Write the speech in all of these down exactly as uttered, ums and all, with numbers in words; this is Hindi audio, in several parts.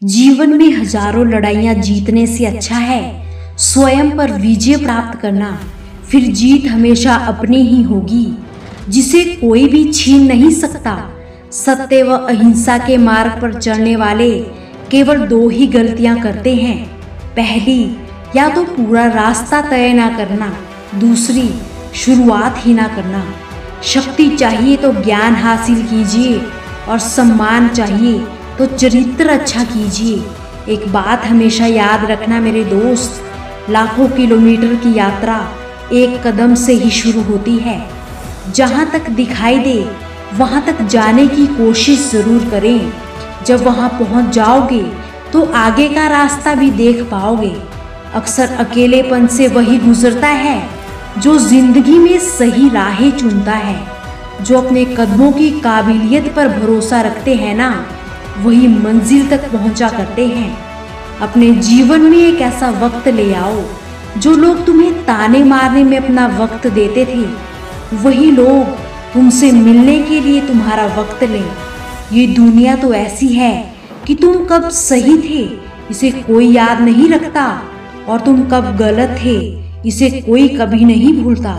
जीवन में हजारों लड़ाइयां जीतने से अच्छा है स्वयं पर विजय प्राप्त करना। फिर जीत हमेशा अपनी ही होगी, जिसे कोई भी छीन नहीं सकता। सत्य व अहिंसा के मार्ग पर चलने वाले केवल दो ही गलतियां करते हैं। पहली, या तो पूरा रास्ता तय ना करना, दूसरी शुरुआत ही ना करना। शक्ति चाहिए तो ज्ञान हासिल कीजिए और सम्मान चाहिए तो चरित्र अच्छा कीजिए। एक बात हमेशा याद रखना मेरे दोस्त, लाखों किलोमीटर की यात्रा एक कदम से ही शुरू होती है। जहाँ तक दिखाई दे वहाँ तक जाने की कोशिश जरूर करें। जब वहाँ पहुँच जाओगे तो आगे का रास्ता भी देख पाओगे। अक्सर अकेलेपन से वही गुजरता है जो जिंदगी में सही राहें चुनता है। जो अपने कदमों की काबिलियत पर भरोसा रखते हैं ना, वही मंजिल तक पहुंचा करते हैं। अपने जीवन में एक ऐसा वक्त ले आओ जो लोग तुम्हें ताने मारने में अपना वक्त देते थे, वही लोग तुमसे मिलने के लिए तुम्हारा वक्त लें। ये दुनिया तो ऐसी है कि तुम कब सही थे इसे कोई याद नहीं रखता, और तुम कब गलत थे इसे कोई कभी नहीं भूलता।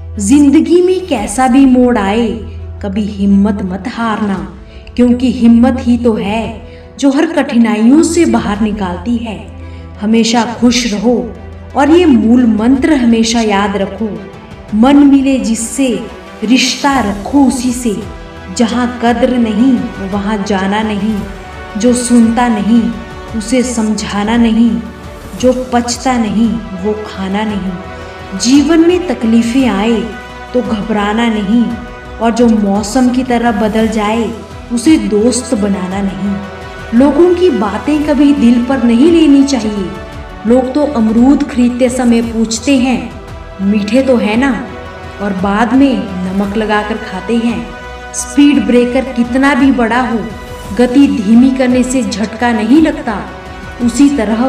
जिंदगी में कैसा भी मोड़ आए, कभी हिम्मत मत हारना, क्योंकि हिम्मत ही तो है जो हर कठिनाइयों से बाहर निकालती है। हमेशा खुश रहो और ये मूल मंत्र हमेशा याद रखो, मन मिले जिससे रिश्ता रखो उसी से। जहाँ कद्र नहीं वहाँ जाना नहीं, जो सुनता नहीं उसे समझाना नहीं, जो पचता नहीं वो खाना नहीं। जीवन में तकलीफें आए तो घबराना नहीं, और जो मौसम की तरह बदल जाए उसे दोस्त बनाना नहीं। लोगों की बातें कभी दिल पर नहीं लेनी चाहिए। लोग तो अमरूद खरीदते समय पूछते हैं मीठे तो है ना, और बाद में नमक लगाकर खाते हैं। स्पीड ब्रेकर कितना भी बड़ा हो, गति धीमी करने से झटका नहीं लगता। उसी तरह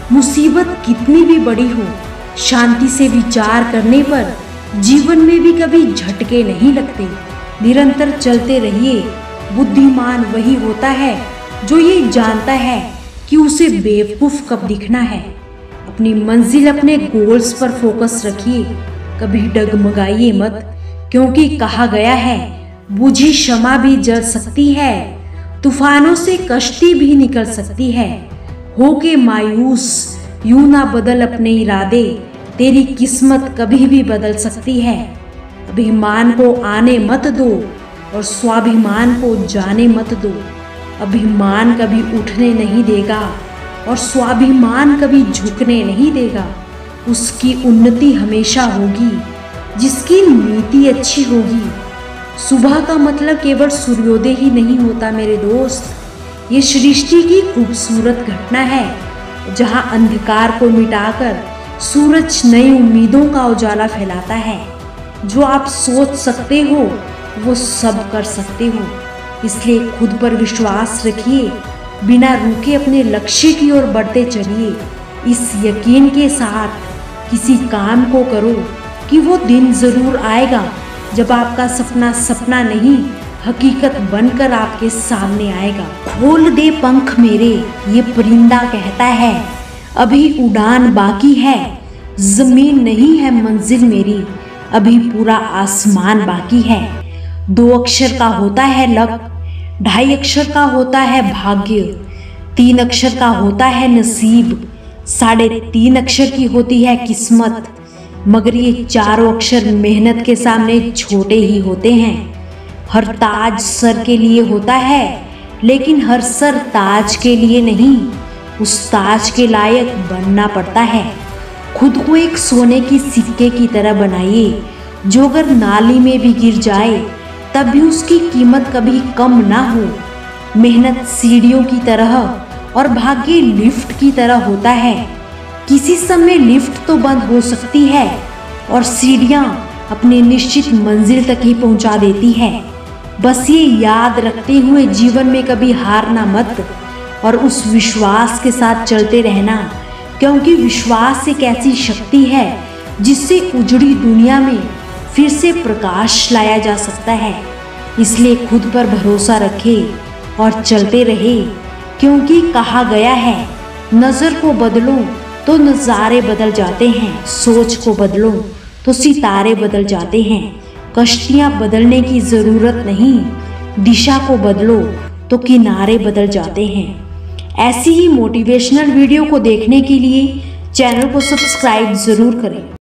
मुसीबत कितनी भी बड़ी हो, शांति से विचार करने पर जीवन में भी कभी झटके नहीं लगते। निरंतर चलते रहिए। बुद्धिमान वही होता है जो ये जानता है कि उसे बेवकूफ़ कब दिखना है। अपनी मंजिल, अपने गोल्स पर फोकस रखिए। कभी डगमगाइए मत, क्योंकि कहा गया है बुझी शमा भी जल सकती है, तूफानों से कश्ती भी निकल सकती है। हो के मायूस यूं ना बदल अपने इरादे, तेरी किस्मत कभी भी बदल सकती है। अभिमान को आने मत दो और स्वाभिमान को जाने मत दो। अभिमान कभी उठने नहीं देगा और स्वाभिमान कभी झुकने नहीं देगा। उसकी उन्नति हमेशा होगी जिसकी नीति अच्छी होगी। सुबह का मतलब केवल सूर्योदय ही नहीं होता मेरे दोस्त। ये सृष्टि की खूबसूरत घटना है जहाँ अंधकार को मिटाकर सूरज नई उम्मीदों का उजाला फैलाता है। जो आप सोच सकते हो वो सब कर सकते हो, इसलिए खुद पर विश्वास रखिए। बिना रुके अपने लक्ष्य की ओर बढ़ते चलिए। इस यकीन के साथ किसी काम को करो कि वो दिन जरूर आएगा जब आपका सपना सपना नहीं हकीकत बनकर आपके सामने आएगा। खोल दे पंख मेरे, ये परिंदा कहता है, अभी उड़ान बाकी है। जमीन नहीं है मंजिल मेरी, अभी पूरा आसमान बाकी है। दो अक्षर का होता है लक, ढाई अक्षर का होता है भाग्य, तीन अक्षर का होता है नसीब, साढ़े तीन अक्षर की होती है किस्मत। मगर ये चारों अक्षर मेहनत के सामने छोटे ही होते हैं। हर ताज सर के लिए होता है, लेकिन हर सर ताज के लिए नहीं। उस ताज के लायक बनना पड़ता है। खुद को एक सोने की सिक्के की तरह बनाइए, जो अगर नाली में भी गिर जाए तब भी उसकी कीमत कभी कम ना हो। मेहनत सीढ़ियों की तरह और भाग्य लिफ्ट की तरह होता है। किसी समय लिफ्ट तो बंद हो सकती है और सीढ़ियाँ अपने निश्चित मंजिल तक ही पहुँचा देती है। बस ये याद रखते हुए जीवन में कभी हारना मत और उस विश्वास के साथ चलते रहना, क्योंकि विश्वास एक ऐसी शक्ति है जिससे उजड़ी दुनिया में फिर से प्रकाश लाया जा सकता है। इसलिए खुद पर भरोसा रखें और चलते रहे। क्योंकि कहा गया है, नज़र को बदलो तो नज़ारे बदल जाते हैं, सोच को बदलो तो सितारे बदल जाते हैं। कश्तियाँ बदलने की ज़रूरत नहीं, दिशा को बदलो तो किनारे बदल जाते हैं। ऐसी ही मोटिवेशनल वीडियो को देखने के लिए चैनल को सब्सक्राइब ज़रूर करें।